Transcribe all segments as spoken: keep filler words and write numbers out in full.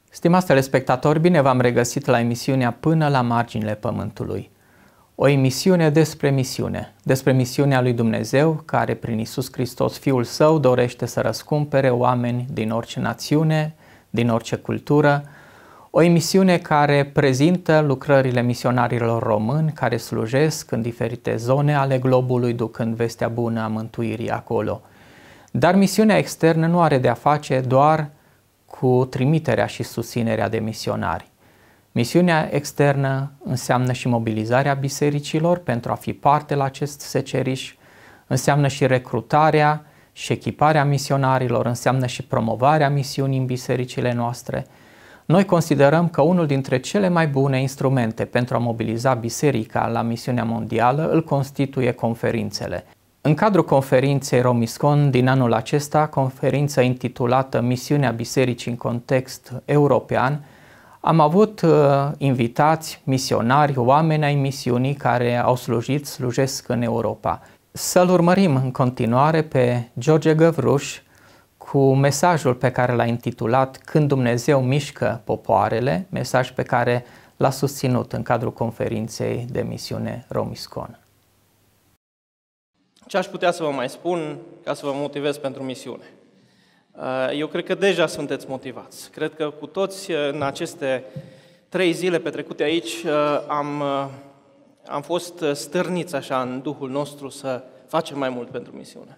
Stimați telespectatori, bine v-am regăsit la emisiunea Până la marginile Pământului. O emisiune despre misiune, despre misiunea lui Dumnezeu, care prin Iisus Hristos, Fiul Său, dorește să răscumpere oameni din orice națiune, din orice cultură. O emisiune care prezintă lucrările misionarilor români care slujesc în diferite zone ale globului, ducând vestea bună a mântuirii acolo. Dar misiunea externă nu are de-a face doar cu trimiterea și susținerea de misionari. Misiunea externă înseamnă și mobilizarea bisericilor pentru a fi parte la acest seceriș, înseamnă și recrutarea și echiparea misionarilor, înseamnă și promovarea misiunii în bisericile noastre. Noi considerăm că unul dintre cele mai bune instrumente pentru a mobiliza biserica la misiunea mondială îl constituie conferințele. În cadrul conferinței Romiscon din anul acesta, conferință intitulată Misiunea Bisericii în context european, am avut uh, invitați misionari, oameni ai misiunii care au slujit, slujesc în Europa. Să-l urmărim în continuare pe George Găvruș cu mesajul pe care l-a intitulat Când Dumnezeu mișcă popoarele, mesaj pe care l-a susținut în cadrul conferinței de misiune Romiscon. Ce aș putea să vă mai spun ca să vă motivez pentru misiune? Eu cred că deja sunteți motivați. Cred că cu toți în aceste trei zile petrecute aici am, am fost stârniți așa în Duhul nostru să facem mai mult pentru misiune.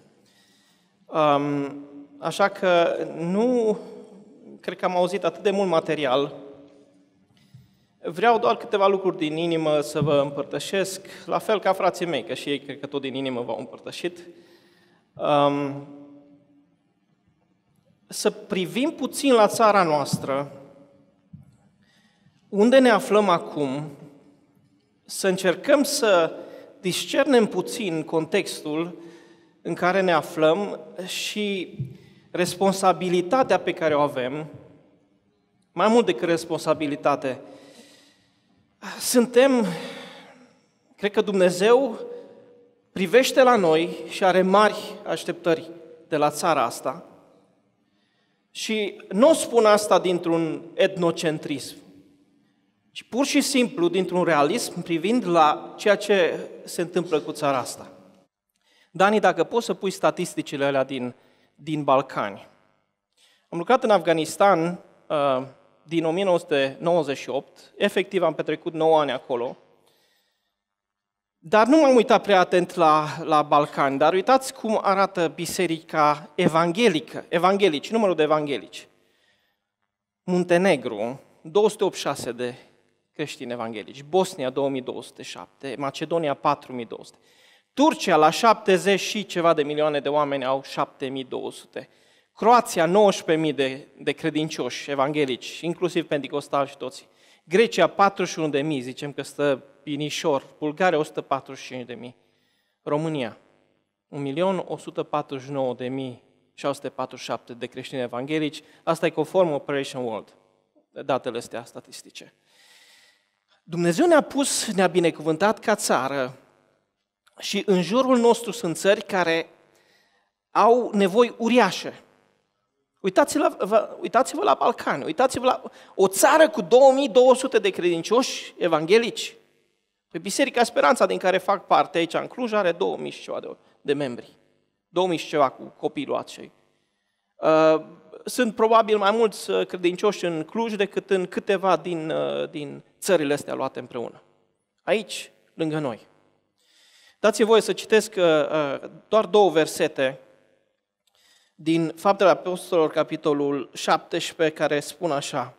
Așa că nu cred că am auzit atât de mult material. Vreau doar câteva lucruri din inimă să vă împărtășesc, la fel ca frații mei, că și ei cred că tot din inimă v-au împărtășit. Um, să privim puțin la țara noastră, unde ne aflăm acum, să încercăm să discernem puțin contextul în care ne aflăm și responsabilitatea pe care o avem, mai mult decât responsabilitate. Suntem, cred că Dumnezeu privește la noi și are mari așteptări de la țara asta și nu o spun asta dintr-un etnocentrism, ci pur și simplu dintr-un realism privind la ceea ce se întâmplă cu țara asta. Dani, dacă poți să pui statisticile alea din, din Balcani. Am lucrat în Afganistan uh, din o mie nouă sute nouăzeci și opt, efectiv am petrecut nouă ani acolo, dar nu m-am uitat prea atent la, la Balcani, dar uitați cum arată biserica evanghelică, evanghelici, numărul de evanghelici. Muntenegru, două sute optzeci și șase de creștini evanghelici, Bosnia două mii două sute șapte, Macedonia patru mii două sute, Turcia la șaptezeci și ceva de milioane de oameni au șapte mii două sute, Croația nouăsprezece mii de, de credincioși evanghelici, inclusiv penticostali și toți. Grecia patruzeci și unu de mii, zicem că stă binișor. Bulgaria o sută patruzeci și cinci de mii. România un milion o sută patruzeci și nouă de mii șase sute patruzeci și șapte de creștini evanghelici. Asta e conform Operation World, datele astea statistice. Dumnezeu ne-a pus, ne-a binecuvântat ca țară și în jurul nostru sunt țări care au nevoi uriașe. Uitați-vă, uitați-vă la Balcani, uitați-vă la o țară cu două mii două sute de credincioși evanghelici. Pe Biserica Speranța, din care fac parte aici în Cluj, are două mii și ceva de, de membri. două mii și ceva cu copii luați cei. Uh, sunt probabil mai mulți credincioși în Cluj decât în câteva din, uh, din țările astea luate împreună. Aici, lângă noi. Dați-mi voie să citesc uh, doar două versete din Faptele Apostolilor, capitolul șaptesprezece, care spun așa.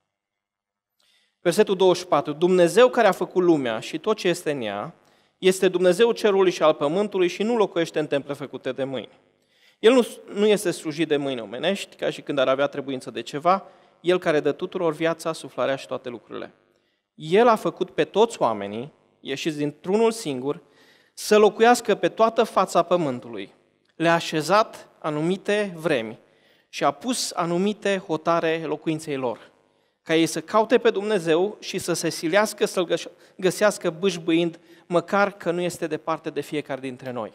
Versetul douăzeci și patru. Dumnezeu care a făcut lumea și tot ce este în ea, este Dumnezeu cerului și al pământului și nu locuiește în temple făcute de mâini. El nu, nu este slujit de mâini omenești, ca și când ar avea trebuință de ceva, El care dă tuturor viața, suflarea și toate lucrurile. El a făcut pe toți oamenii, ieșiți dintr-unul singur, să locuiască pe toată fața pământului. Le-a așezat anumite vremi și a pus anumite hotare locuinței lor, ca ei să caute pe Dumnezeu și să se silească să-L găsească bâșbâind, măcar că nu este departe de fiecare dintre noi.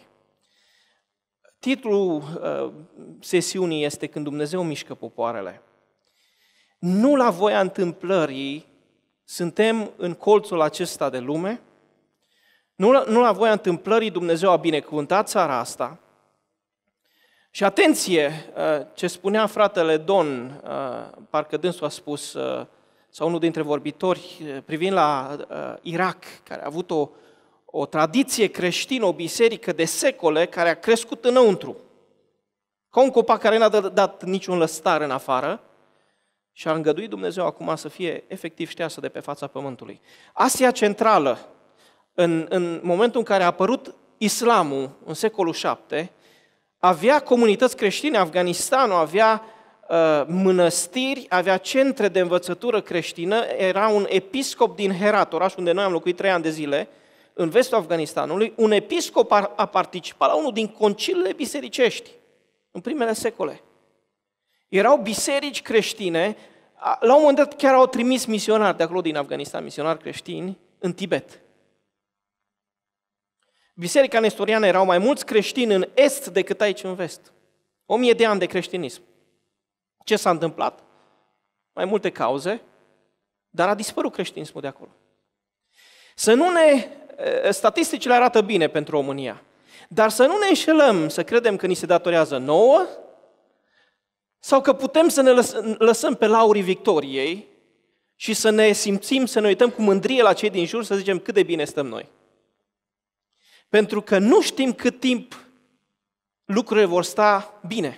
Titlul uh, sesiunii este Când Dumnezeu mișcă popoarele. nu la voia întâmplării suntem în colțul acesta de lume, nu la, nu la voia întâmplării Dumnezeu a binecuvântat țara asta. Și atenție, ce spunea fratele Don, parcă dânsul a spus, sau unul dintre vorbitori, privind la Irak, care a avut o, o tradiție creștină, o biserică de secole, care a crescut înăuntru. Ca un copac care n-a dat niciun lăstar în afară și a îngăduit Dumnezeu acum să fie efectiv șteasă de pe fața pământului. Asia Centrală, în, în momentul în care a apărut islamul, în secolul șapte, avea comunități creștine, Afganistanul avea uh, mănăstiri, avea centre de învățătură creștină, era un episcop din Herat, oraș unde noi am locuit trei ani de zile, în vestul Afganistanului, un episcop a, a participat la unul din conciliile bisericești, în primele secole. Erau biserici creștine, la un moment dat chiar au trimis misionari de acolo din Afganistan, misionari creștini, în Tibet. Biserica nestoriană erau mai mulți creștini în est decât aici în vest. O mie de ani de creștinism. Ce s-a întâmplat? Mai multe cauze, dar a dispărut creștinismul de acolo. Să nu ne... Statisticile arată bine pentru România, dar să nu ne înșelăm să credem că ni se datorează nouă sau că putem să ne lăsăm pe laurii victoriei și să ne simțim, să ne uităm cu mândrie la cei din jur, să zicem cât de bine stăm noi. Pentru că nu știm cât timp lucrurile vor sta bine.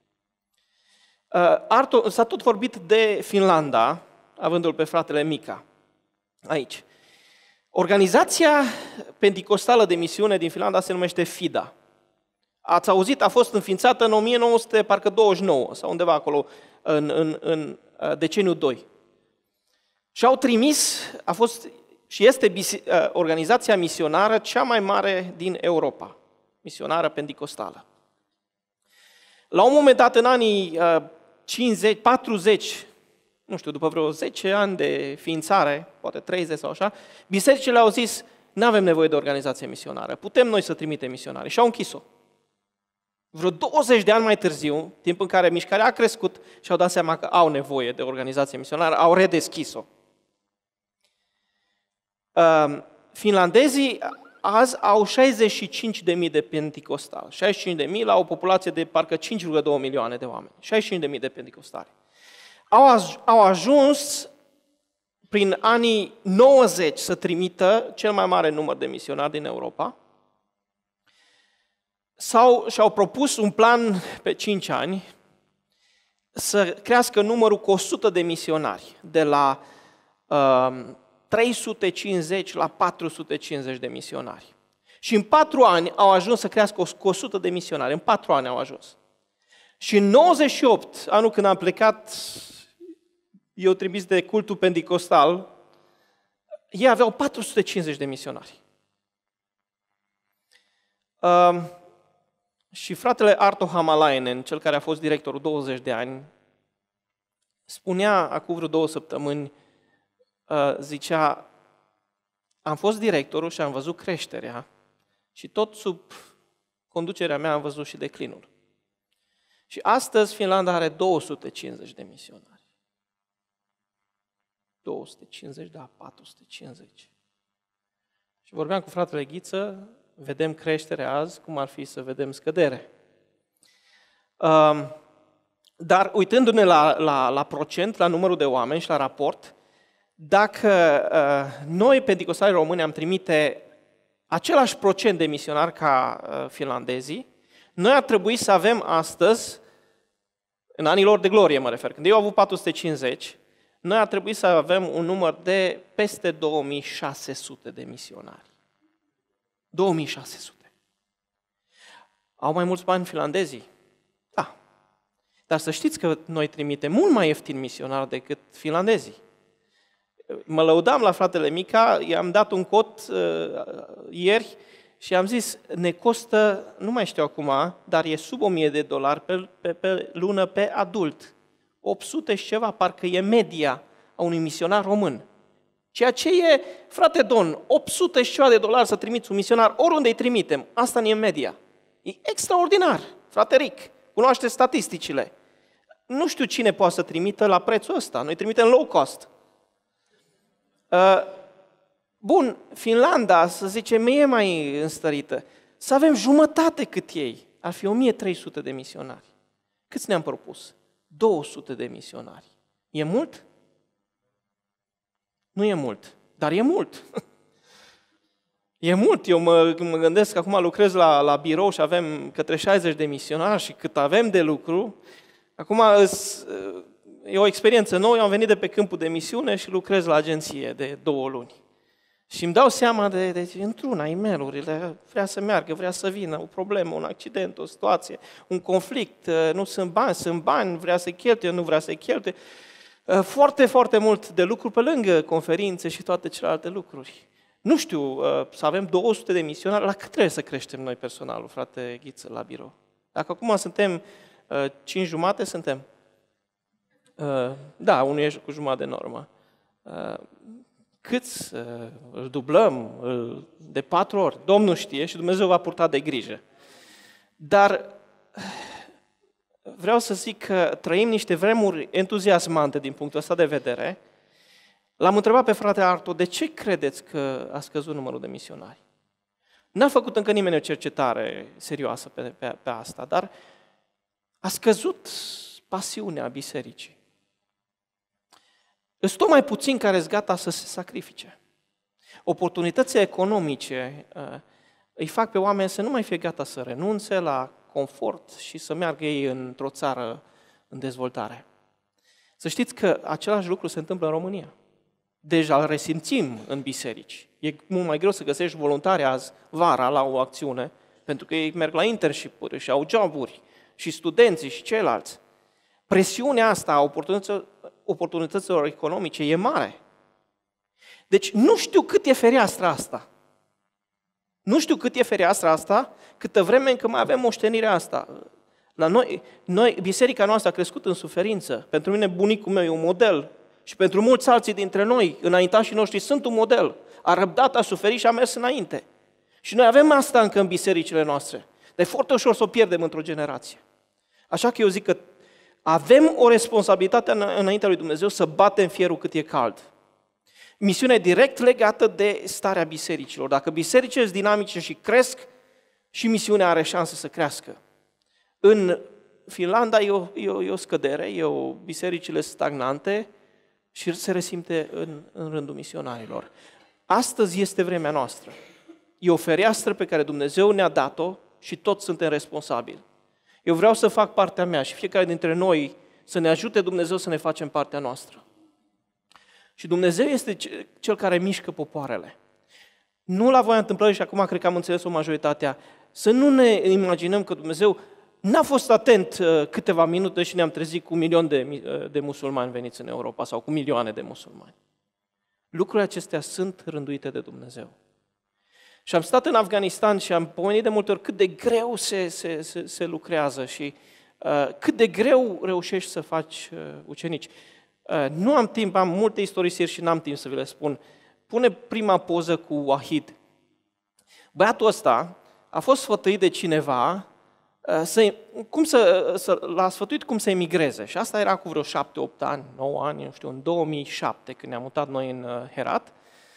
Arto, s-a tot vorbit de Finlanda, avându-l pe fratele Mica aici. Organizația Penticostală de Misiune din Finlanda se numește FIDA. Ați auzit, a fost înființată în o mie nouă sute douăzeci și nouă sau undeva acolo, în, în, în deceniul doi. Și au trimis, a fost și este organizația misionară cea mai mare din Europa, misionară penticostală. La un moment dat, în anii cincizeci, patruzeci, nu știu, după vreo zece ani de ființare, poate treizeci sau așa, bisericile au zis, nu avem nevoie de organizație misionară, putem noi să trimitem misionari. Și au închis-o. Vreo douăzeci de ani mai târziu, timp în care mișcarea a crescut și au dat seama că au nevoie de organizație misionară, au redeschis-o. Uh, finlandezii azi au șaizeci și cinci de mii de penticostali. șaizeci și cinci de mii la o populație de parcă cinci virgulă doi milioane de oameni. șaizeci și cinci de mii de penticostali. Au, aj- au ajuns prin anii nouăzeci să trimită cel mai mare număr de misionari din Europa. Sau și-au propus un plan pe cinci ani să crească numărul cu o sută de misionari, de la uh, trei sute cincizeci la patru sute cincizeci de misionari. Și în patru ani au ajuns să crească cu o sută de misionari. În patru ani au ajuns. Și în nouăzeci și opt, anul când am plecat, eu trimis de cultul penticostal, ei aveau patru sute cincizeci de misionari. Uh, și fratele Arto Hamalainen, cel care a fost directorul douăzeci de ani, spunea acum vreo două săptămâni, uh, zicea, am fost directorul și am văzut creșterea și tot sub conducerea mea am văzut și declinul. Și astăzi Finlanda are două sute cincizeci de misionari. două sute cincizeci, da, patru sute cincizeci. Și vorbeam cu fratele Ghiță, vedem creștere azi, cum ar fi să vedem scădere. Dar uitându-ne la, la, la procent, la numărul de oameni și la raport, dacă noi, penticostali români, am trimite același procent de misionari ca finlandezii, noi ar trebui să avem astăzi, în anii lor de glorie mă refer, când eu au avut patru sute cincizeci, noi ar trebui să avem un număr de peste două mii șase sute de misionari. două mii șase sute. Au mai mulți bani finlandezii? Da. Dar să știți că noi trimitem mult mai ieftin misionari decât finlandezii. Mă lăudam la fratele Mica, i-am dat un cot uh, ieri și am zis, ne costă, nu mai știu acum, dar e sub o mie de dolari pe, pe, pe lună pe adult. opt sute și ceva, parcă e media a unui misionar român. Ceea ce e, frate Don, opt sute și ceva de dolari să trimiți un misionar, oriunde îi trimitem, asta nu e media. E extraordinar, frate Ric, cunoaște statisticile. nu știu cine poate să trimită la prețul ăsta. Noi trimitem low cost. Uh, bun, Finlanda, să zicem, e mai înstărită. Să avem jumătate cât ei. Ar fi o mie trei sute de misionari. Câți ne-am propus? două sute de misionari. E mult? Nu e mult, dar e mult. E mult. Eu mă, mă gândesc că acum lucrez la, la birou și avem către șaizeci de misionari și cât avem de lucru. Acum e o experiență nouă. Eu am venit de pe câmpul de misiune și lucrez la agenție de două luni. Și îmi dau seama de, de într-una, e-mail-urile, vrea să meargă, vrea să vină, o problemă, un accident, o situație, un conflict, nu sunt bani, sunt bani, vrea să-i cheltuie, nu vrea să-i cheltuie. Foarte, foarte mult de lucru pe lângă conferințe și toate celelalte lucruri. Nu știu, să avem două sute de misionari, la cât trebuie să creștem noi personalul, frate Ghiță, la birou? Dacă acum suntem cinci jumate, suntem? Da, unul e cu jumătate de normă. Câți îl dublăm de patru ori? Domnul știe și Dumnezeu va purta de grijă. Dar vreau să zic că trăim niște vremuri entuziasmante din punctul ăsta de vedere. L-am întrebat pe fratele Arto, de ce credeți că a scăzut numărul de misionari? N-a făcut încă nimeni o cercetare serioasă pe, pe, pe asta, dar a scăzut pasiunea bisericii. Sunt tot mai puțini care sunt gata să se sacrifice. Oportunitățile economice uh, îi fac pe oameni să nu mai fie gata să renunțe la confort și să meargă ei într-o țară în dezvoltare. Să știți că același lucru se întâmplă în România. Deja îl resimțim în biserici. E mult mai greu să găsești voluntari azi, vara, la o acțiune, pentru că ei merg la internship-uri și au joburi, și studenții și ceilalți. Presiunea asta a oportunităților, oportunităților economice e mare. Deci nu știu cât e fereastra asta. Nu știu cât e fereastra asta, câtă vreme încă mai avem moștenirea asta. La noi, noi, biserica noastră a crescut în suferință. Pentru mine bunicul meu e un model și pentru mulți alții dintre noi, înaintașii noștri, sunt un model. A răbdat, a suferit și a mers înainte. Și noi avem asta încă în bisericile noastre. Dar e foarte ușor să o pierdem într-o generație. Așa că eu zic că avem o responsabilitate înaintea lui Dumnezeu să batem fierul cât e cald. Misiunea e direct legată de starea bisericilor. Dacă bisericile sunt dinamice și cresc, și misiunea are șanse să crească. În Finlanda e o, e o, e o scădere, e o, bisericile stagnante și se resimte în, în rândul misionarilor. Astăzi este vremea noastră. E o fereastră pe care Dumnezeu ne-a dat-o și toți suntem responsabili. Eu vreau să fac partea mea și fiecare dintre noi să ne ajute Dumnezeu să ne facem partea noastră. Și Dumnezeu este Cel care mișcă popoarele. Nu la voia întâmplării, și acum cred că am înțeles-o majoritatea, să nu ne imaginăm că Dumnezeu n-a fost atent câteva minute și ne-am trezit cu un milion de, de musulmani veniți în Europa sau cu milioane de musulmani. Lucrurile acestea sunt rânduite de Dumnezeu. Și am stat în Afganistan și am pomenit de multe ori cât de greu se, se, se, se lucrează și uh, cât de greu reușești să faci uh, ucenici. Uh, nu am timp, am multe istorisiri și n-am timp să vi le spun. Pune prima poză cu Wahid. Băiatul ăsta a fost sfătuit de cineva, uh, să, cum să, să, l-a sfătuit cum să emigreze. Și asta era cu vreo șapte, opt ani, nouă ani, nu știu, în două mii șapte, când ne-am mutat noi în uh, Herat.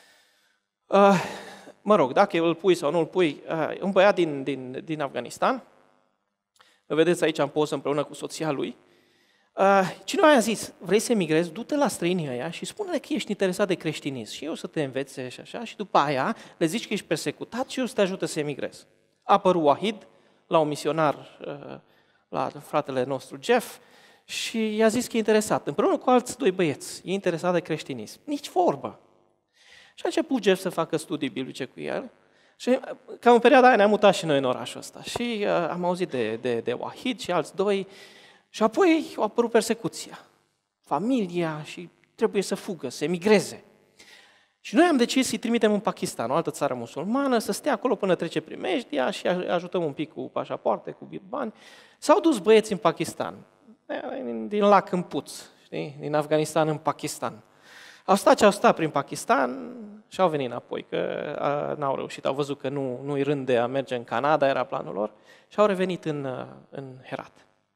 Uh, Mă rog, dacă îl pui sau nu îl pui, un băiat din, din, din Afganistan, îl vedeți aici în poză împreună cu soția lui, cineva i-a zis, vrei să emigrezi, du-te la străinii ăia și spune-le că ești interesat de creștinism și eu să te învețe și așa, și după aia le zici că ești persecutat și eu să te ajute să emigrezi. A apărut Wahid la un misionar, la fratele nostru Jeff, și i-a zis că e interesat, împreună cu alți doi băieți, e interesat de creștinism. Nici vorbă. Și a început Jeff să facă studii biblice cu el. Și cam în perioada aia ne-am mutat și noi în orașul ăsta. Și uh, am auzit de, de, de Wahid și alți doi. Și apoi a apărut persecuția. Familia și trebuie să fugă, să emigreze. Și noi am decis să-i trimitem în Pakistan, o altă țară musulmană, să stea acolo până trece primejdia și ajutăm un pic cu pașapoarte, cu bani. S-au dus băieți în Pakistan, din lac în puț, știi? Din Afganistan în Pakistan. Au stat ce au stat prin Pakistan și au venit înapoi, că a, n-au reușit, au văzut că nu, nu-i rând de a merge în Canada, era planul lor, și au revenit în, în Herat.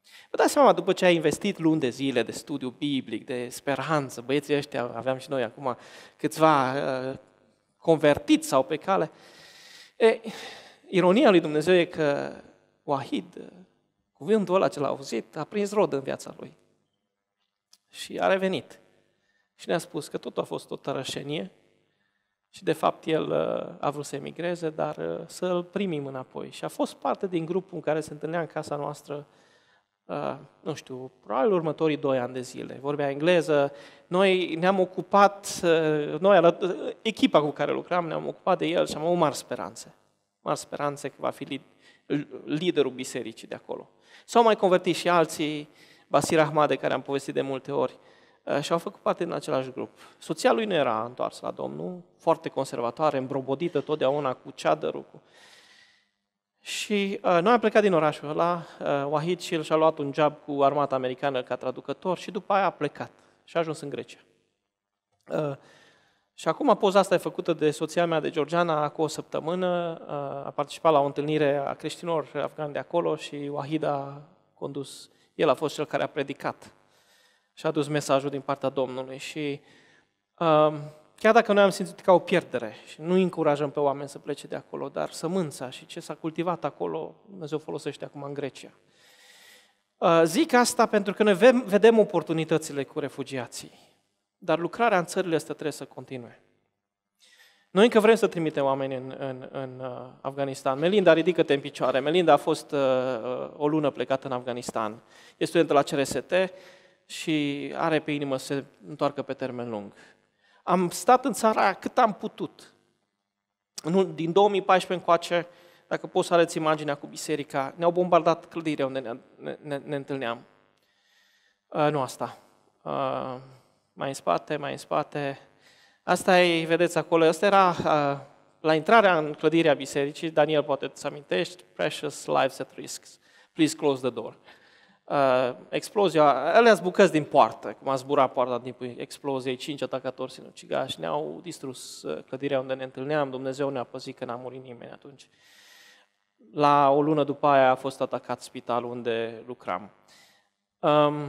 Vă dați seama, după ce ai investit luni de zile de studiu biblic, de speranță, băieții ăștia, aveam și noi acum câțiva uh, convertiți sau pe cale, e, ironia lui Dumnezeu e că Wahid, cuvântul ăla ce l-a auzit, a prins rod în viața lui. Și a revenit. Și ne-a spus că totul a fost o tărășenie și de fapt el a vrut să emigreze, dar să-l primim înapoi. Și a fost parte din grupul în care se întâlnea în casa noastră, nu știu, probabil următorii doi ani de zile. Vorbea engleză, noi ne-am ocupat, noi, echipa cu care lucram, ne-am ocupat de el și am avut mari speranțe. Mari speranțe că va fi liderul bisericii de acolo. S-au mai convertit și alții, Basir Ahmad, de care am povestit de multe ori, și au făcut parte din același grup. Soția lui nu era întoarsă la Domnul, foarte conservatoare, îmbrobodită totdeauna cu ceadărul. Cu... Și uh, noi am plecat din orașul ăla, uh, Wahid și el și-a luat un job cu armata americană ca traducător și după aia a plecat și a ajuns în Grecia. Uh, și acum poza asta e făcută de soția mea, de Georgiana, cu o săptămână, uh, a participat la o întâlnire a creștinilor afgani de acolo și Wahid a condus, el a fost cel care a predicat și a dus mesajul din partea Domnului. Și uh, chiar dacă noi am simțit ca o pierdere și nu încurajăm pe oameni să plece de acolo, dar sămânța și ce s-a cultivat acolo, Dumnezeu folosește acum în Grecia. Uh, zic asta pentru că noi vedem oportunitățile cu refugiații, dar lucrarea în țările astea trebuie să continue. Noi încă vrem să trimitem oameni în, în, în uh, Afganistan. Melinda, ridică-te în picioare. Melinda a fost uh, o lună plecată în Afganistan. E studentă la C R S T și are pe inimă să se întoarcă pe termen lung. Am stat în țara aia cât am putut. Din două mii paisprezece încoace, dacă poți să arăți imaginea cu biserica, ne-au bombardat clădirea unde ne, ne, ne, ne întâlneam. Uh, nu asta. Uh, mai în spate, mai în spate. Asta e, vedeți acolo, asta era uh, la intrarea în clădirea bisericii. Daniel, poate îți amintești, precious lives at risk. Please close the door. Uh, explozia, alea bucăți din poartă, cum a zburat poarta în timpul exploziei, cinci atacatori sinucigași, ne-au distrus clădirea unde ne întâlneam, Dumnezeu ne-a păzit că n-a murit nimeni atunci. La o lună după aia a fost atacat spitalul unde lucram. Um,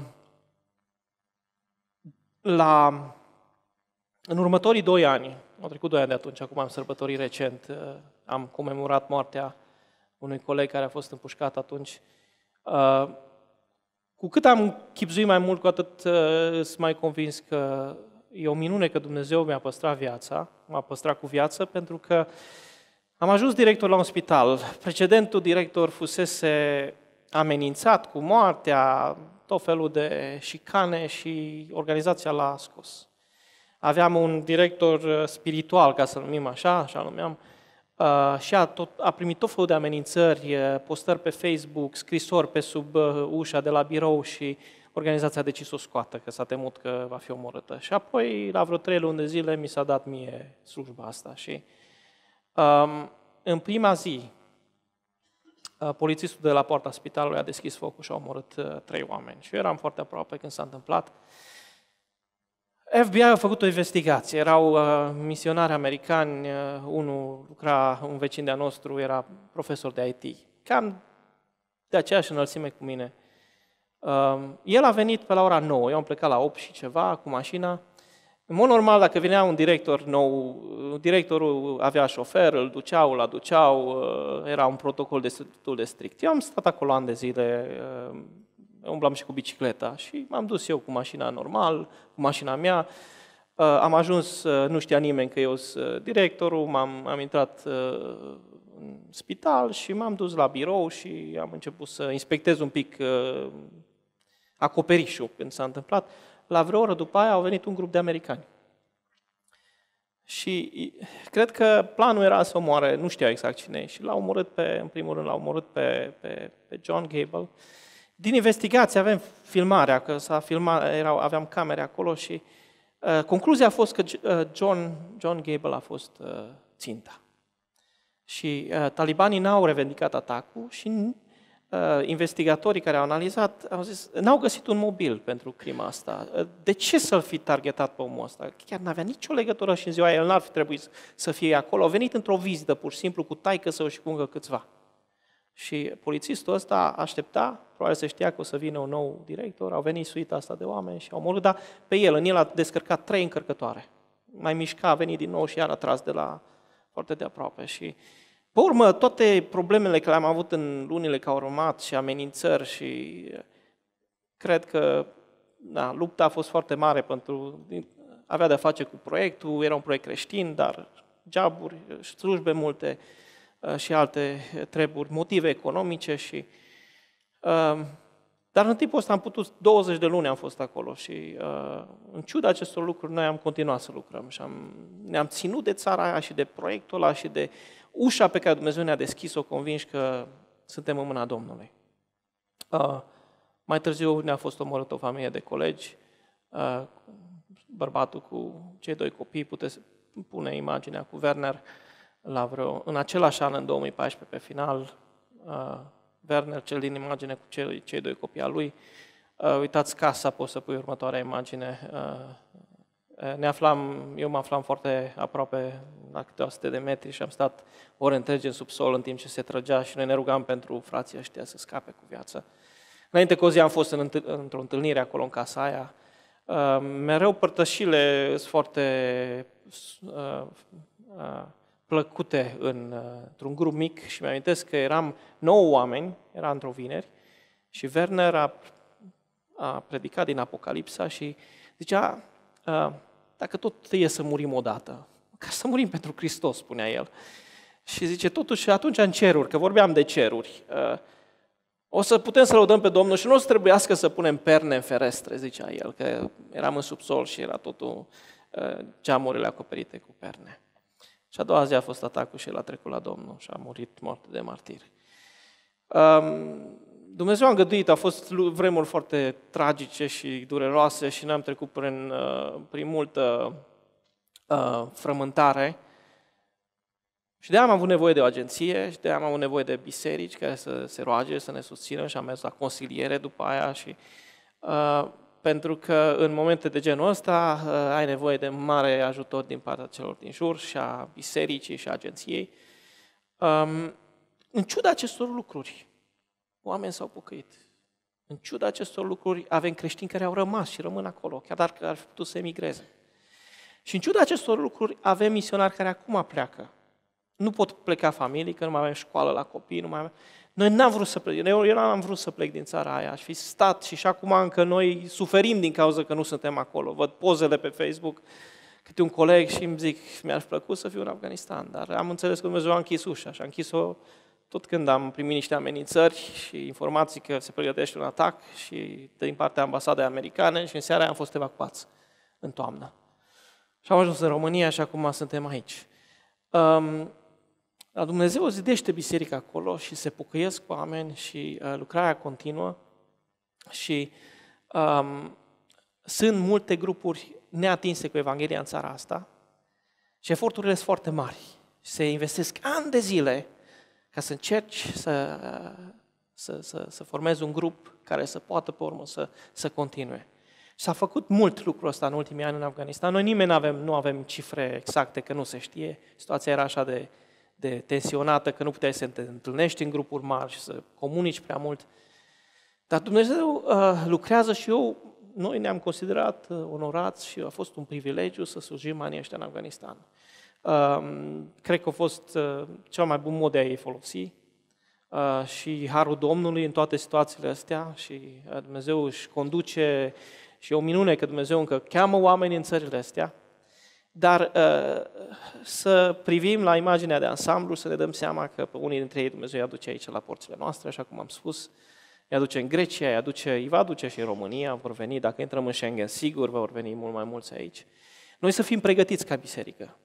la, în următorii doi ani, au trecut doi ani de atunci, acum am sărbătorit recent, uh, am comemorat moartea unui coleg care a fost împușcat atunci. Uh, Cu cât am chibzuit mai mult, cu atât uh, sunt mai convins că e o minune că Dumnezeu mi-a păstrat viața, m-a păstrat cu viață, pentru că am ajuns director la un spital. Precedentul director fusese amenințat cu moartea, tot felul de șicane și organizația l-a scos. Aveam un director spiritual, ca să-l numim așa, așa numeam, Uh, și a, tot, a primit tot felul de amenințări, postări pe Facebook, scrisori pe sub uh, ușa de la birou și organizația a decis să o scoată, că s-a temut că va fi omorâtă. Și apoi, la vreo trei luni de zile, mi s-a dat mie slujba asta. Și um, în prima zi, uh, polițistul de la poarta spitalului a deschis focul și a omorât uh, trei oameni. Și eu eram foarte aproape când s-a întâmplat. F B I a făcut o investigație, erau uh, misionari americani, uh, unul lucra, un vecin de-a nostru, era profesor de I T, cam de aceeași înălțime cu mine. Uh, el a venit pe la ora nouă, eu am plecat la opt și ceva cu mașina. În mod normal, dacă venea un director nou, directorul avea șofer, îl duceau, îl aduceau, uh, era un protocol destul de strict. Eu am stat acolo ani de zile, uh, umblam și cu bicicleta și m-am dus eu cu mașina normal, cu mașina mea. Am ajuns, nu știa nimeni că eu sunt directorul, m-am, am intrat în spital și m-am dus la birou și am început să inspectez un pic acoperișul când s-a întâmplat. La vreo oră după aia au venit un grup de americani. Și cred că planul era să omoare, nu știau exact cine e, și l-au omorât pe, în primul rând l-au omorât pe, pe, pe John Gable. Din investigație avem filmarea, că s-a filmat, erau, aveam camere acolo și uh, concluzia a fost că uh, John, John Gable a fost uh, ținta. Și uh, talibanii n-au revendicat atacul și uh, investigatorii care au analizat au zis, n-au găsit un mobil pentru crima asta. Uh, de ce să-l fi targetat pe omul ăsta? Chiar n-avea nicio legătură și în ziua aia el n-ar fi trebuit să fie acolo. A venit într-o vizită, pur și simplu, cu taică-său și cu încă câțiva. Și polițistul ăsta aștepta, probabil să știa că o să vină un nou director, au venit suita asta de oameni și au omorât, dar pe el, în el a descărcat trei încărcătoare. Mai mișca, a venit din nou și iar a tras de la foarte de aproape. Și pe urmă, toate problemele care le-am avut în lunile care au urmat și amenințări și cred că da, lupta a fost foarte mare pentru avea de-a face cu proiectul, era un proiect creștin, dar joburi, slujbe multe și alte treburi, motive economice și dar în timpul ăsta am putut, douăzeci de luni am fost acolo și în ciuda acestor lucruri noi am continuat să lucrăm și am, ne-am ținut de țara aia și de proiectul ăla și de ușa pe care Dumnezeu ne-a deschis-o, convinși că suntem în mâna Domnului. Mai târziu ne-a fost omorât o familie de colegi, bărbatul cu cei doi copii, puteți pune imaginea cu Werner, la vreo, în același an, în două mii paisprezece, pe final, uh, Werner, cel din imagine cu cei, cei doi copii al lui, uh, uitați casa, poți să pui următoarea imagine, uh, ne aflam, eu mă aflam foarte aproape, la câteva sute de metri și am stat ore întregi în subsol în timp ce se trăgea și noi ne rugam pentru frații ăștia să scape cu viață. Înainte cu o zi am fost în, într-o întâlnire acolo în casa aia. Uh, mereu părtășile sunt foarte uh, uh, plăcute în, uh, într-un grup mic și mi-amintesc că eram nouă oameni, era într-o vineri, și Werner a, a predicat din Apocalipsa și zicea, uh, dacă tot e să murim odată, ca să murim pentru Hristos, spunea el. Și zice, totuși atunci în ceruri, că vorbeam de ceruri, uh, o să putem să lăudăm pe Domnul și nu o să trebuiască să punem perne în ferestre, zicea el, că eram în subsol și era totul, geamurile acoperite cu perne. Și a doua zi a fost atacul și el a trecut la Domnul și a murit moarte de martir. Dumnezeu a îngăduit, au fost vremuri foarte tragice și dureroase și ne-am trecut prin, prin multă frământare. Și de-aia am avut nevoie de o agenție și de-aia am avut nevoie de biserici care să se roage, să ne susțină și am mers la consiliere după aia și uh, pentru că în momente de genul ăsta uh, ai nevoie de mare ajutor din partea celor din jur și a bisericii și a agenției. Um, în ciuda acestor lucruri, oameni s-au pocăit. În ciuda acestor lucruri avem creștini care au rămas și rămân acolo, chiar dacă ar fi putut să emigreze. Și în ciuda acestor lucruri avem misionari care acum pleacă. Nu pot pleca familii, că nu mai avem școală la copii, nu mai avem... Noi n-am vrut să plec, eu, eu n-am vrut să plec din țara aia, aș fi stat și și acum încă noi suferim din cauza că nu suntem acolo. Văd pozele pe Facebook, câte un coleg și îmi zic, mi-ar plăcut să fiu în Afganistan, dar am înțeles că Dumnezeu a închis ușa și a închis-o tot când am primit niște amenințări și informații că se pregătește un atac și din partea ambasadei americane și în seara aia am fost evacuați în toamnă. Și am ajuns în România și acum suntem aici. Um, Dumnezeu zidește biserica acolo și se pocăiesc oameni și uh, lucrarea continuă și um, sunt multe grupuri neatinse cu Evanghelia în țara asta și eforturile sunt foarte mari. Se investesc ani de zile ca să încerci să, să, să, să formezi un grup care să poată pe urmă să, să continue. S-a făcut mult lucrul ăsta în ultimii ani în Afganistan. Noi nimeni avem, nu avem cifre exacte, că nu se știe. Situația era așa de, de tensionată, că nu puteai să te întâlnești în grupuri mari și să comunici prea mult. Dar Dumnezeu uh, lucrează și eu, noi ne-am considerat uh, onorați și a fost un privilegiu să slujim anii ăștia în Afganistan. Uh, cred că a fost uh, cel mai bun mod de a-i folosi uh, și harul Domnului în toate situațiile astea și uh, Dumnezeu își conduce. Și e o minune că Dumnezeu încă cheamă oameni în țările astea, dar uh, să privim la imaginea de ansamblu, să ne dăm seama că pe unii dintre ei Dumnezeu îi aduce aici la porțile noastre, așa cum am spus, îi aduce în Grecia, îi, aduce, îi va aduce și în România, vor veni, dacă intrăm în Schengen, sigur vor veni mult mai mulți aici. Noi să fim pregătiți ca biserică.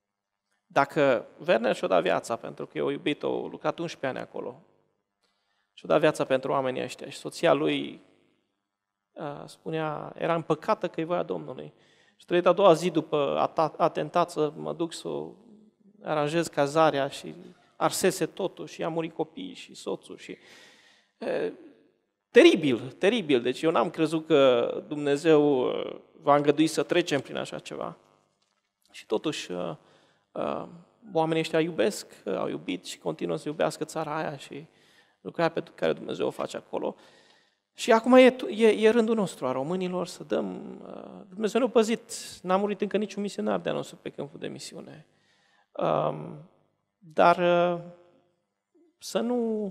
Dacă Werner și-o dat viața, pentru că eu iubit-o, a lucrat unsprezece ani acolo, și-o dat viața pentru oamenii ăștia și soția lui spunea, era împăcată că e voia Domnului. Și trebuie a doua zi după atentat să mă duc să aranjez cazarea și arsese totul și a murit copiii și soțul. Și... E, teribil, teribil. Deci eu n-am crezut că Dumnezeu va îngădui să trecem prin așa ceva. Și totuși oamenii ăștia iubesc, au iubit și continuă să iubească țara aia și lucrarea pe care Dumnezeu o face acolo. Și acum e, e, e rândul nostru, a românilor, să dăm... Dumnezeu ne-a păzit, n-a murit încă niciun misionar de-a nostru pe câmpul de misiune. Um, dar să nu,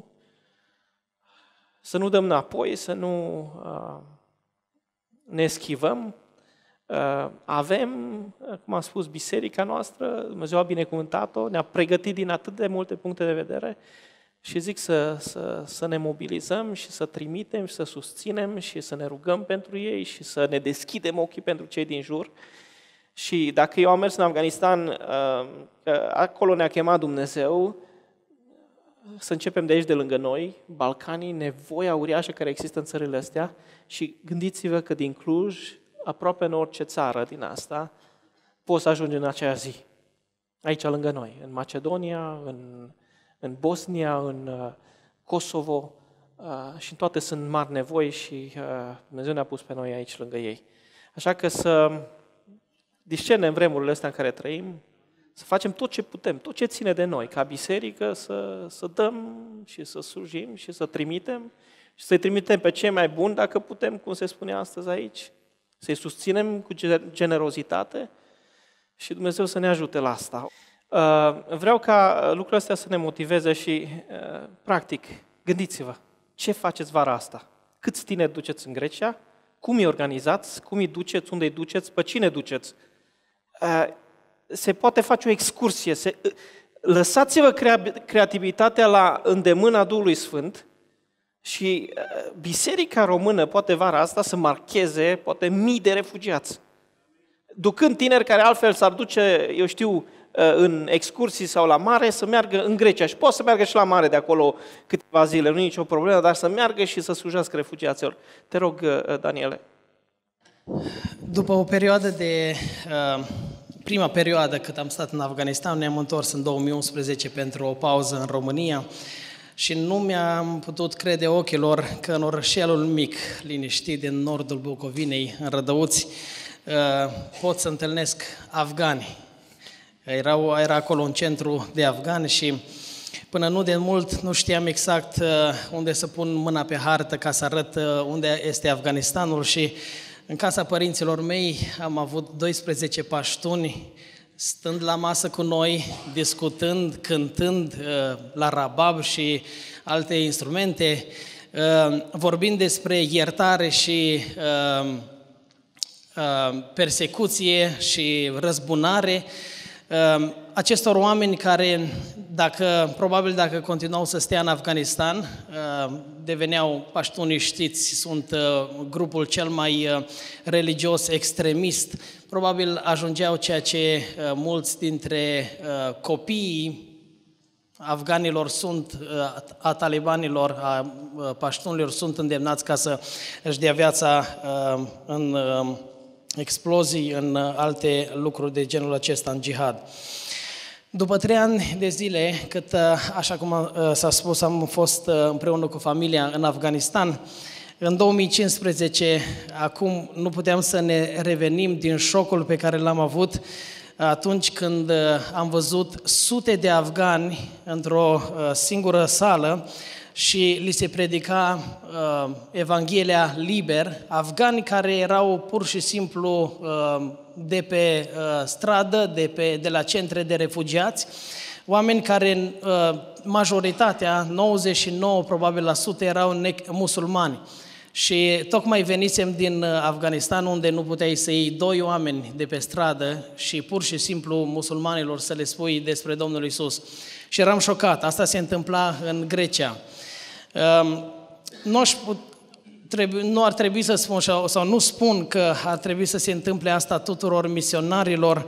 să nu dăm înapoi, să nu uh, ne eschivăm. Uh, avem, cum am spus, biserica noastră, Dumnezeu a binecuvântat-o, ne-a pregătit din atât de multe puncte de vedere și zic să, să, să ne mobilizăm și să trimitem și să susținem și să ne rugăm pentru ei și să ne deschidem ochii pentru cei din jur. Și dacă eu am mers în Afganistan, uh, acolo ne-a chemat Dumnezeu, să începem de aici, de lângă noi, Balcanii, nevoia uriașă care există în țările astea și gândiți-vă că din Cluj, aproape în orice țară din asta, poți să ajungi în acea zi. Aici, lângă noi, în Macedonia, în, în Bosnia, în uh, Kosovo uh, și în toate sunt mari nevoi și uh, Dumnezeu ne-a pus pe noi aici, lângă ei. Așa că să discernem vremurile astea în care trăim, să facem tot ce putem, tot ce ține de noi, ca biserică, să, să dăm și să slujim și să trimitem și să-i trimitem pe cei mai buni, dacă putem, cum se spune astăzi aici, să-i susținem cu generozitate și Dumnezeu să ne ajute la asta. Vreau ca lucrurile astea să ne motiveze și, practic, gândiți-vă, ce faceți vara asta? Câți tineri duceți în Grecia? Cum îi organizați? Cum îi duceți? Unde îi duceți? Pe cine duceți? Se poate face o excursie. Se... Lăsați-vă creativitatea la îndemâna Duhului Sfânt și Biserica Română poate vara asta să marcheze poate mii de refugiați. Ducând tineri care altfel s-ar duce, eu știu, în excursii sau la mare, să meargă în Grecia. Și poate să meargă și la mare de acolo câteva zile, nu e nicio problemă, dar să meargă și să slujească refugiaților. Te rog, Daniele. După o perioadă de... Uh, prima perioadă cât am stat în Afganistan, ne-am întors în două mii unsprezece pentru o pauză în România și nu mi-am putut crede ochilor că în orășelul mic, liniștit, din nordul Bucovinei, în Rădăuți, uh, pot să întâlnesc afgani. Era, era acolo un centru de afgani și până nu de mult nu știam exact unde să pun mâna pe hartă ca să arăt unde este Afganistanul și în casa părinților mei am avut doisprezece paștuni stând la masă cu noi, discutând, cântând la rabab și alte instrumente, vorbind despre iertare și persecuție și răzbunare, acestor oameni care, dacă, probabil dacă continuau să stea în Afganistan, deveneau paștunii, știți, sunt grupul cel mai religios extremist, probabil ajungeau ceea ce mulți dintre copiii afganilor sunt, a talibanilor, a paștunilor sunt îndemnați ca să își dea viața în explozii, în alte lucruri de genul acesta, în jihad. După trei ani de zile, cât, așa cum s-a spus, am fost împreună cu familia în Afganistan, în două mii cincisprezece, acum nu puteam să ne revenim din șocul pe care l-am avut atunci când am văzut sute de afgani într-o singură sală și li se predica uh, Evanghelia liber, afgani care erau pur și simplu uh, de pe uh, stradă, de, pe, de la centre de refugiați, oameni care, uh, majoritatea, nouăzeci și nouă probabil la sută, erau musulmani. Și tocmai venisem din Afganistan, unde nu puteai să iei doi oameni de pe stradă și pur și simplu musulmanilor să le spui despre Domnul Iisus. Și eram șocat. Asta se întâmpla în Grecia. Nu, aș put, trebui, nu ar trebui să spun, sau nu spun că ar trebui să se întâmple asta tuturor misionarilor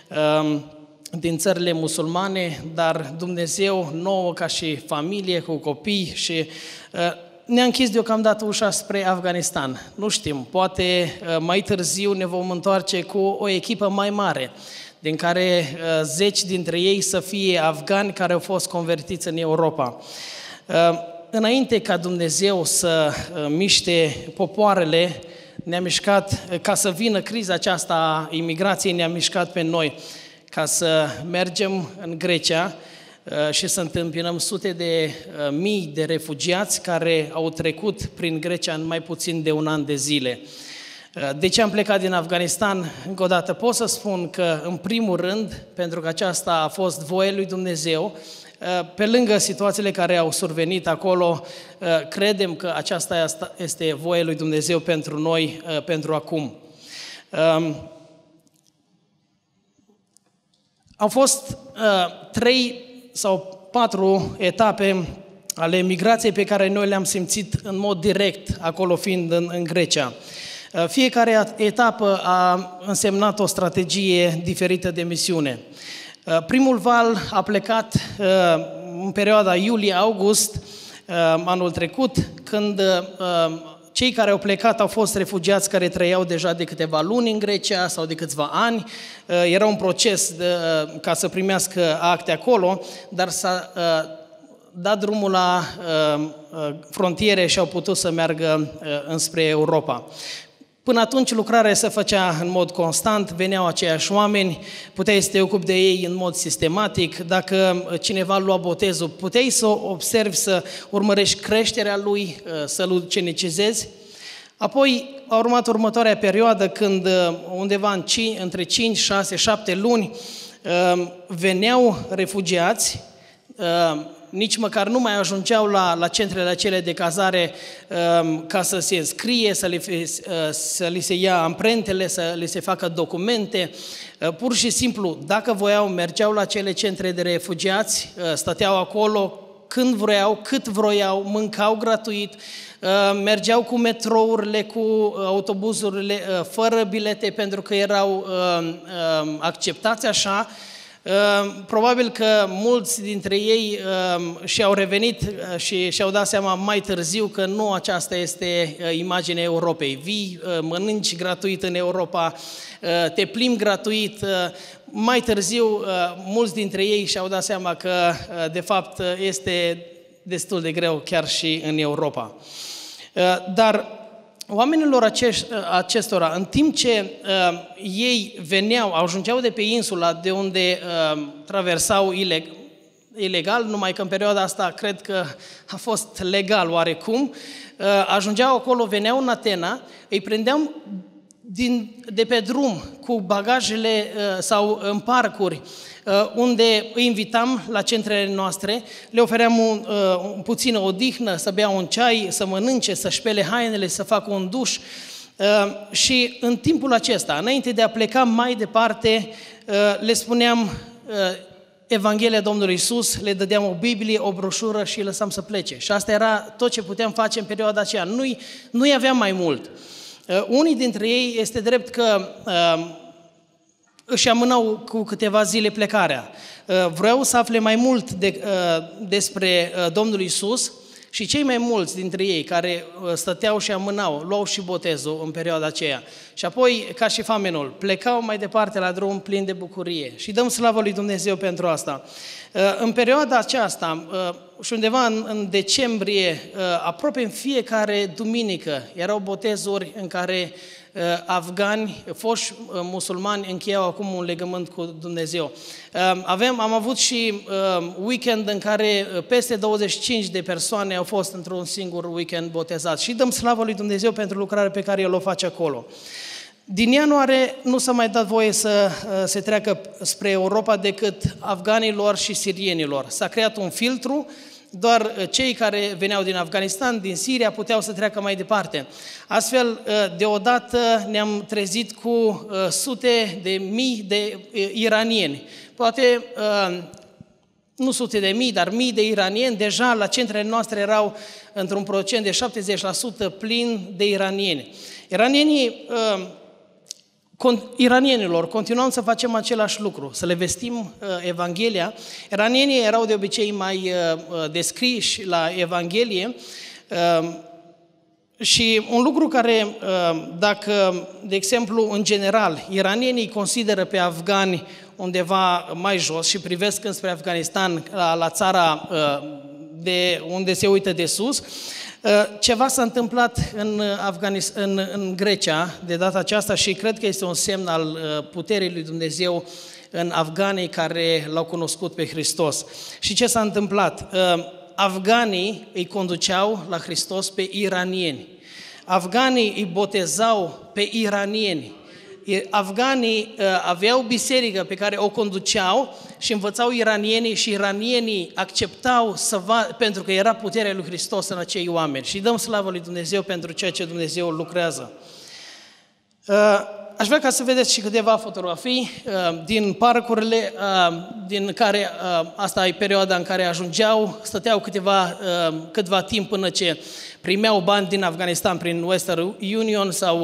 din țările musulmane, dar Dumnezeu nouă ca și familie, cu copii și ne-a închis deocamdată ușa spre Afganistan. Nu știm, poate mai târziu ne vom întoarce cu o echipă mai mare, din care zeci dintre ei să fie afgani care au fost convertiți în Europa. Înainte ca Dumnezeu să miște popoarele, ne-a mișcat, ca să vină criza aceasta a imigrației, ne-a mișcat pe noi ca să mergem în Grecia. și să întâmpinăm sute de mii de refugiați care au trecut prin Grecia în mai puțin de un an de zile. De ce am plecat din Afganistan? Încă o dată pot să spun că, în primul rând, pentru că aceasta a fost voia lui Dumnezeu, pe lângă situațiile care au survenit acolo, credem că aceasta este voia lui Dumnezeu pentru noi, pentru acum. Au fost trei sau patru etape ale migrației pe care noi le-am simțit în mod direct, acolo fiind în, în Grecia. Fiecare etapă a însemnat o strategie diferită de misiune. Primul val a plecat în perioada iulie-august anul trecut, când cei care au plecat au fost refugiați care trăiau deja de câteva luni în Grecia sau de câțiva ani. Era un proces de, ca să primească acte acolo, dar s-a dat drumul la frontiere și au putut să meargă înspre Europa. Până atunci lucrarea se făcea în mod constant, veneau aceiași oameni, puteai să te ocupi de ei în mod sistematic. Dacă cineva lua botezul, puteai să observi, să urmărești creșterea lui, să-l ucenicizezi. Apoi a urmat următoarea perioadă când undeva în cinci, între cinci, șase, șapte luni veneau refugiați, nici măcar nu mai ajungeau la, la centrele acelea de cazare um, ca să se înscrie, să li, uh, să li se ia amprentele, să li se facă documente. Uh, pur și simplu, dacă voiau, mergeau la cele centre de refugiați, uh, stăteau acolo când vreau, cât vroiau, mâncau gratuit, uh, mergeau cu metrourile, cu autobuzurile, uh, fără bilete, pentru că erau uh, uh, acceptați așa. Probabil că mulți dintre ei și-au revenit și și-au dat seama mai târziu că nu aceasta este imaginea Europei. Vii, mănânci gratuit în Europa, te plimbi gratuit. Mai târziu, mulți dintre ei și-au dat seama că, de fapt, este destul de greu chiar și în Europa. Dar oamenilor acești, acestora, în timp ce uh, ei veneau, ajungeau de pe insula de unde uh, traversau ileg, ilegal, numai că în perioada asta cred că a fost legal oarecum, uh, ajungeau acolo, veneau în Atena, îi prindeau din, de pe drum cu bagajele uh, sau în parcuri, unde îi invitam la centrele noastre, le ofeream un, un puțină odihnă, să bea un ceai, să mănânce, să șpele hainele, să facă un duș. Și în timpul acesta, înainte de a pleca mai departe, le spuneam Evanghelia Domnului Iisus, le dădeam o Biblie, o broșură și îi lăsam să plece. Și asta era tot ce puteam face în perioada aceea. Nu-i, nu-i aveam mai mult. Unii dintre ei, este drept că își amânau cu câteva zile plecarea. Vreau să afle mai mult de, despre Domnul Iisus și cei mai mulți dintre ei care stăteau și amânau, luau și botezul în perioada aceea. Și apoi, ca și famenul, plecau mai departe la drum plin de bucurie. Și dăm slavă lui Dumnezeu pentru asta. În perioada aceasta, și undeva în, în decembrie, aproape în fiecare duminică, erau botezuri în care afgani, foști musulmani încheiau acum un legământ cu Dumnezeu. Avem, am avut și weekend în care peste douăzeci și cinci de persoane au fost într-un singur weekend botezați. Și dăm slavă lui Dumnezeu pentru lucrarea pe care El o face acolo. Din ianuarie nu s-a mai dat voie să se treacă spre Europa decât afganilor și sirienilor. S-a creat un filtru, doar cei care veneau din Afganistan, din Siria, puteau să treacă mai departe. Astfel, deodată ne-am trezit cu sute de mii de iranieni. Poate nu sute de mii, dar mii de iranieni. Deja la centrele noastre erau într-un procent de șaptezeci la sută plin de iranieni. Iranienii... Iranienilor, continuăm să facem același lucru, să le vestim uh, Evanghelia. Iranienii erau de obicei mai uh, descriși la Evanghelie uh, și un lucru care, uh, dacă, de exemplu, în general, iranienii consideră pe afgani undeva mai jos și privesc înspre Afganistan, la, la țara uh, de unde se uită de sus. Ceva s-a întâmplat în, Afganis- în, în Grecia de data aceasta și cred că este un semn al puterii lui Dumnezeu în afganii care l-au cunoscut pe Hristos. Și ce s-a întâmplat? Afganii îi conduceau la Hristos pe iranieni. Afganii îi botezau pe iranieni. Afganii aveau biserică pe care o conduceau și învățau iranienii și iranienii acceptau să va, pentru că era puterea lui Hristos în acei oameni. Și dăm slavă lui Dumnezeu pentru ceea ce Dumnezeu lucrează. Aș vrea ca să vedeți și câteva fotografii din parcurile din care, asta e perioada în care ajungeau, stăteau câteva, câteva timp până ce primeau bani din Afganistan prin Western Union sau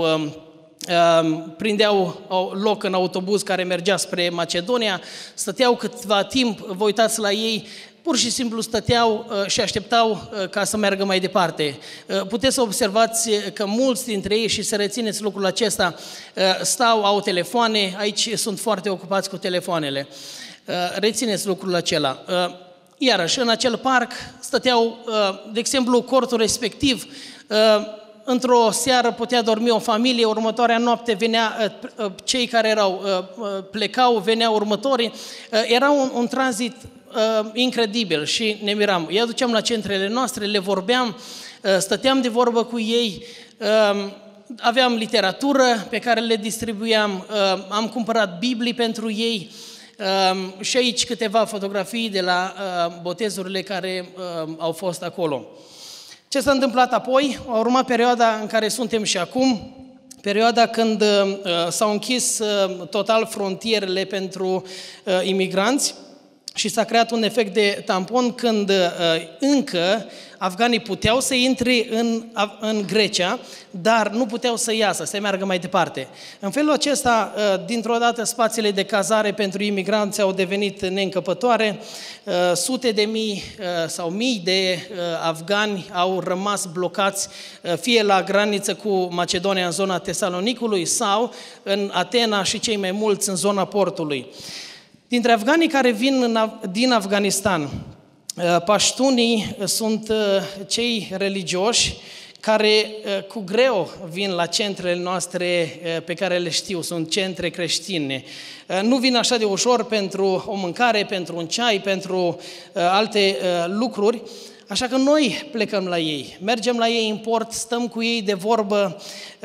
prindeau loc în autobuz care mergea spre Macedonia, stăteau câtva timp, vă uitați la ei, pur și simplu stăteau și așteptau ca să meargă mai departe. Puteți să observați că mulți dintre ei, și să rețineți lucrul acesta, stau, au telefoane, aici sunt foarte ocupați cu telefoanele. Rețineți lucrul acela. Iarăși, în acel parc stăteau, de exemplu, cortul respectiv, într-o seară putea dormi o familie, următoarea noapte venea, cei care erau, plecau, veneau următorii. Era un, un tranzit incredibil și ne miram. Îi aduceam la centrele noastre, le vorbeam, stăteam de vorbă cu ei, aveam literatură pe care le distribuiam, am cumpărat Biblii pentru ei și aici câteva fotografii de la botezurile care au fost acolo. Ce s-a întâmplat apoi? A urmat perioada în care suntem și acum, perioada când uh, s-au închis uh, total frontierele pentru uh, imigranți și s-a creat un efect de tampon când uh, încă afganii puteau să intre în, în Grecia, dar nu puteau să iasă, să meargă mai departe. În felul acesta, dintr-o dată, spațiile de cazare pentru imigranți au devenit neîncăpătoare, sute de mii sau mii de afgani au rămas blocați fie la graniță cu Macedonia în zona Tesalonicului sau în Atena și cei mai mulți în zona portului. Dintre afganii care vin din Afganistan, paștunii sunt cei religioși care cu greu vin la centrele noastre pe care le știu, sunt centre creștine. Nu vin așa de ușor pentru o mâncare, pentru un ceai, pentru alte lucruri, așa că noi plecăm la ei, mergem la ei în port, stăm cu ei de vorbă.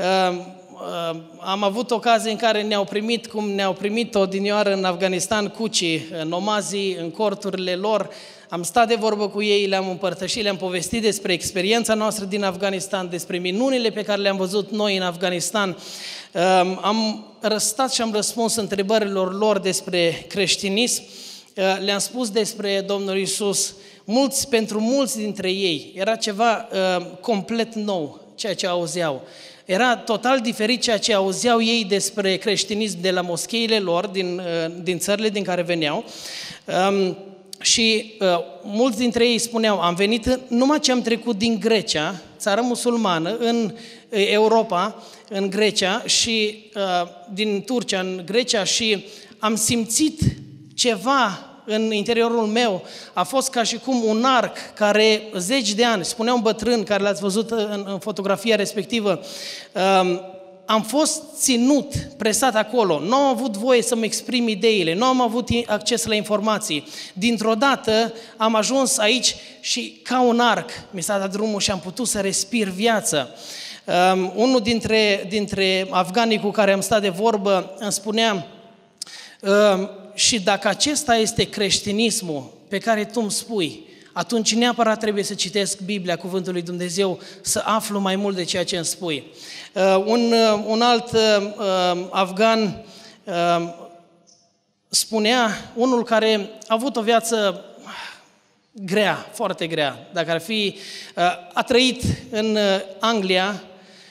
Am avut ocazie în care ne-au primit, cum ne-au primit odinioară în Afganistan, cucii, nomazii, în corturile lor. Am stat de vorbă cu ei, le-am împărtășit, le-am povestit despre experiența noastră din Afganistan, despre minunile pe care le-am văzut noi în Afganistan. Am răstat și am răspuns întrebărilor lor despre creștinism. Le-am spus despre Domnul Iisus. Mulți, pentru mulți dintre ei era ceva complet nou, ceea ce auzeau. Era total diferit ceea ce auzeau ei despre creștinism de la moscheile lor, din, din țările din care veneau. Um, și uh, mulți dintre ei spuneau, am venit numai ce am trecut din Grecia, țară musulmană, în Europa, în Grecia și uh, din Turcia în Grecia și am simțit ceva în interiorul meu, a fost ca și cum un arc care zeci de ani, spunea un bătrân care l-ați văzut în, în fotografia respectivă, um, am fost ținut, presat acolo, nu am avut voie să-mi exprim ideile, nu am avut acces la informații. Dintr-o dată am ajuns aici și ca un arc mi s-a dat drumul și am putut să respir viață. Um, unul dintre, dintre afganii cu care am stat de vorbă îmi spunea, um, și dacă acesta este creștinismul pe care tu îmi spui, atunci neapărat trebuie să citesc Biblia, Cuvântul lui Dumnezeu, să aflu mai mult de ceea ce îmi spui. Uh, un, uh, un alt uh, afgan uh, spunea, unul care a avut o viață grea, foarte grea, dacă ar fi, uh, a trăit în uh, Anglia,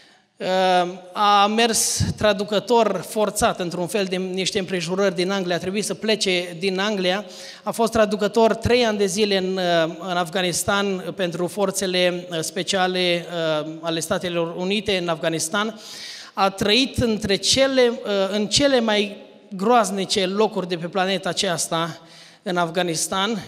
a mers traducător forțat într-un fel de niște împrejurări din Anglia, a trebuit să plece din Anglia, a fost traducător trei ani de zile în, în Afganistan pentru forțele speciale ale Statelor Unite în Afganistan, a trăit între cele, în cele mai groaznice locuri de pe planeta aceasta, în Afganistan,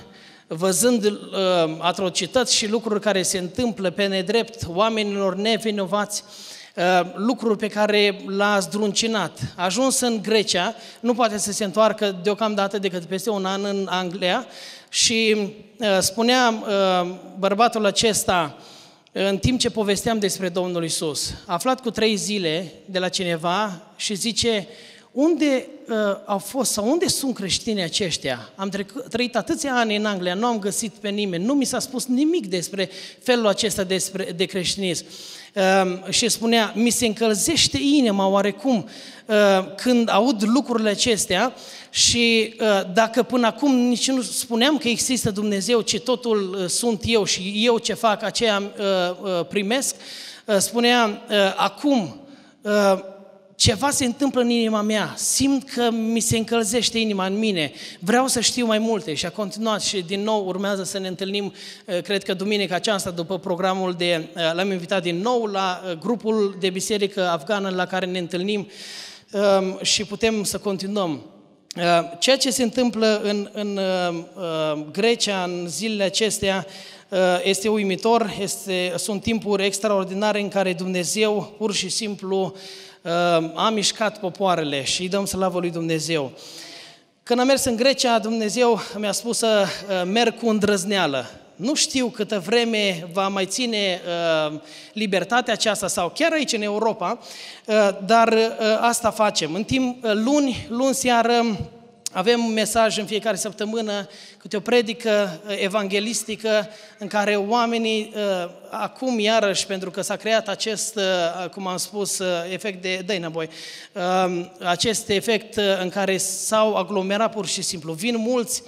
văzând uh, atrocități și lucruri care se întâmplă pe nedrept oamenilor nevinovați, uh, lucruri pe care l-a zdruncinat. A ajuns în Grecia, nu poate să se întoarcă deocamdată decât peste un an în Anglia și uh, spunea uh, bărbatul acesta, în timp ce povesteam despre Domnul Iisus, a aflat cu trei zile de la cineva și zice: unde uh, au fost sau unde sunt creștinii aceștia? Am trecut, trăit atâția ani în Anglia, nu am găsit pe nimeni, nu mi s-a spus nimic despre felul acesta despre, de creștinism. Uh, și spunea, mi se încălzește inima oarecum uh, când aud lucrurile acestea și uh, dacă până acum nici nu spuneam că există Dumnezeu, ci totul uh, sunt eu și eu ce fac, aceea uh, uh, primesc, uh, spunea, uh, acum uh, ceva se întâmplă în inima mea, simt că mi se încălzește inima în mine, vreau să știu mai multe. Și a continuat și din nou urmează să ne întâlnim, cred că duminica aceasta, după programul de, l-am invitat din nou la grupul de biserică afgană la care ne întâlnim și putem să continuăm. Ceea ce se întâmplă în, în Grecia în zilele acestea este uimitor, este, sunt timpuri extraordinare în care Dumnezeu pur și simplu a mișcat popoarele și îi dăm slavă lui Dumnezeu. Când am mers în Grecia, Dumnezeu mi-a spus să merg cu îndrăzneală. Nu știu câtă vreme va mai ține uh, libertatea aceasta sau chiar aici în Europa, uh, dar uh, asta facem. În timp, uh, luni, luni seară, avem un mesaj în fiecare săptămână, câte o predică evanghelistică în care oamenii, acum iarăși, pentru că s-a creat acest, cum am spus, efect de, dă-i înapoi, acest efect în care s-au aglomerat pur și simplu. Vin mulți,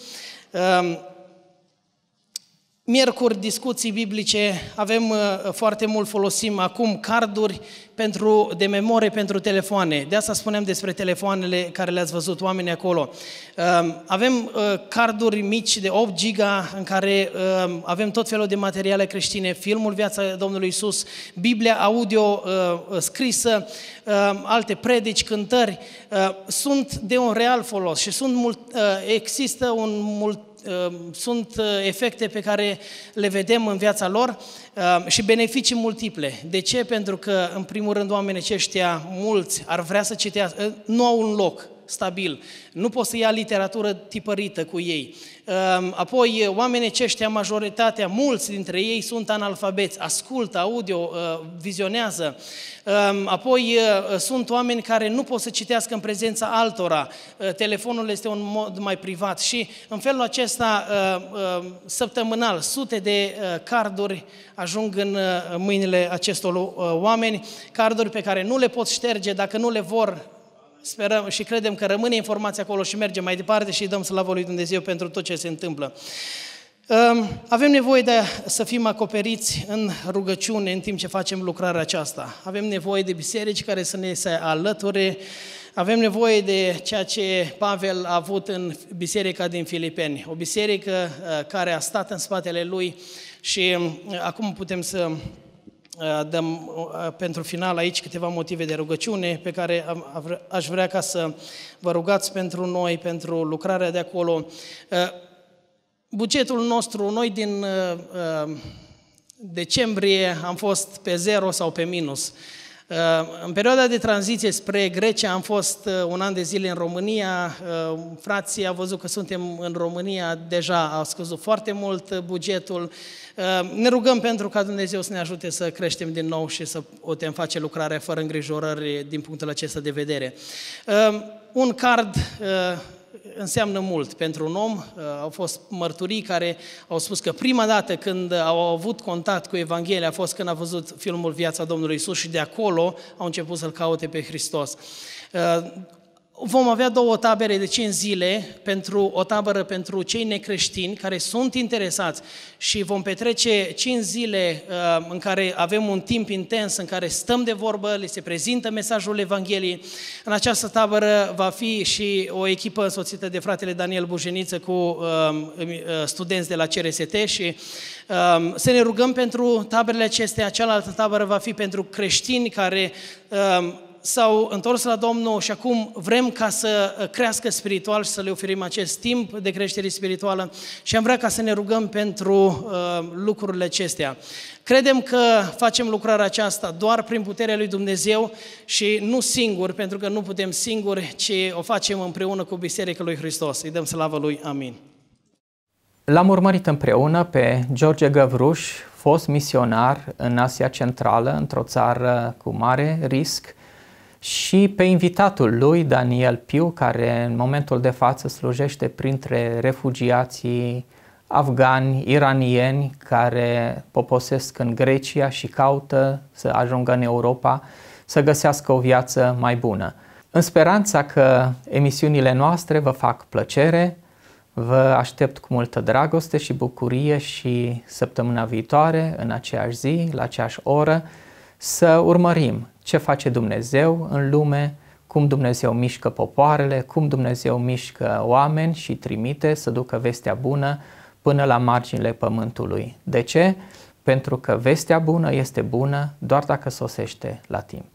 miercuri, discuții biblice, avem foarte mult, folosim acum carduri pentru, de memorie pentru telefoane. De asta spuneam despre telefoanele care le-ați văzut oamenii acolo. Avem carduri mici de opt giga în care avem tot felul de materiale creștine, filmul Viața Domnului Iisus, Biblia audio scrisă, alte predici, cântări. Sunt de un real folos și sunt mult, există un mult sunt efecte pe care le vedem în viața lor și beneficii multiple. De ce? Pentru că, în primul rând, oamenii aceștia, mulți, ar vrea să citească, nu au un loc stabil, nu pot să ia literatură tipărită cu ei. Apoi, oamenii aceștia, majoritatea, mulți dintre ei sunt analfabeți, ascultă, audio, vizionează. Apoi, sunt oameni care nu pot să citească în prezența altora, telefonul este un mod mai privat și în felul acesta, săptămânal, sute de carduri ajung în mâinile acestor oameni, carduri pe care nu le pot șterge dacă nu le vor. Sperăm și credem că rămâne informația acolo și merge mai departe și îi dăm slavă lui Dumnezeu pentru tot ce se întâmplă. Avem nevoie de să fim acoperiți în rugăciune în timp ce facem lucrarea aceasta. Avem nevoie de biserici care să ne se alăture. Avem nevoie de ceea ce Pavel a avut în biserica din Filipeni. O biserică care a stat în spatele lui și acum putem să dăm pentru final aici câteva motive de rugăciune pe care aș vrea ca să vă rugați pentru noi, pentru lucrarea de acolo. Bugetul nostru, noi din decembrie am fost pe zero sau pe minus. În perioada de tranziție spre Grecia am fost un an de zile în România, frații au văzut că suntem în România, deja a scăzut foarte mult bugetul. Ne rugăm pentru ca Dumnezeu să ne ajute să creștem din nou și să putem face lucrarea fără îngrijorări din punctul acesta de vedere. Un card înseamnă mult pentru un om. Au fost mărturii care au spus că prima dată când au avut contact cu Evanghelia a fost când a văzut filmul Viața Domnului Iisus și de acolo au început să-L caute pe Hristos. Vom avea două tabere de cinci zile, pentru o tabără pentru cei necreștini care sunt interesați și vom petrece cinci zile uh, în care avem un timp intens, în care stăm de vorbă, le se prezintă mesajul Evangheliei. În această tabără va fi și o echipă însoțită de fratele Daniel Bujeniță cu uh, studenți de la C R S T și uh, să ne rugăm pentru taberele acestea. Cealaltă tabără va fi pentru creștini care uh, s-au întors la Domnul și acum vrem ca să crească spiritual și să le oferim acest timp de creștere spirituală și am vrea ca să ne rugăm pentru uh, lucrurile acestea. Credem că facem lucrarea aceasta doar prin puterea lui Dumnezeu și nu singuri, pentru că nu putem singuri, ci o facem împreună cu Biserica lui Hristos. Îi dăm slavă lui. Amin. L-am urmărit împreună pe George Găvruș, fost misionar în Asia Centrală, într-o țară cu mare risc, și pe invitatul lui, Daniel Piu, care în momentul de față slujește printre refugiații afgani, iranieni, care poposesc în Grecia și caută să ajungă în Europa, să găsească o viață mai bună. În speranța că emisiunile noastre vă fac plăcere, vă aștept cu multă dragoste și bucurie și săptămâna viitoare, în aceeași zi, la aceeași oră, să urmărim ce face Dumnezeu în lume, cum Dumnezeu mișcă popoarele, cum Dumnezeu mișcă oameni și trimite să ducă vestea bună până la marginile pământului. De ce? Pentru că vestea bună este bună doar dacă sosește la timp.